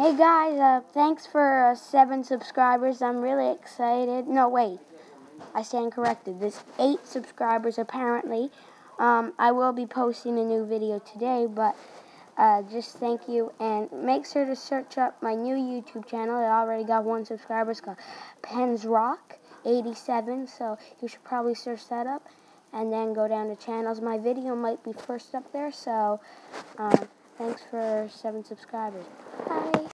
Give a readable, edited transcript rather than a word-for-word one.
Hey guys, thanks for 7 subscribers. I'm really excited. No, wait, I stand corrected. There's 8 subscribers apparently. I will be posting a new video today, but just thank you. And make sure to search up my new YouTube channel. It already got 1 subscriber. It's called PensRock87, so you should probably search that up. And then go down to channels. My video might be first up there, so thanks for 7 subscribers. Bye.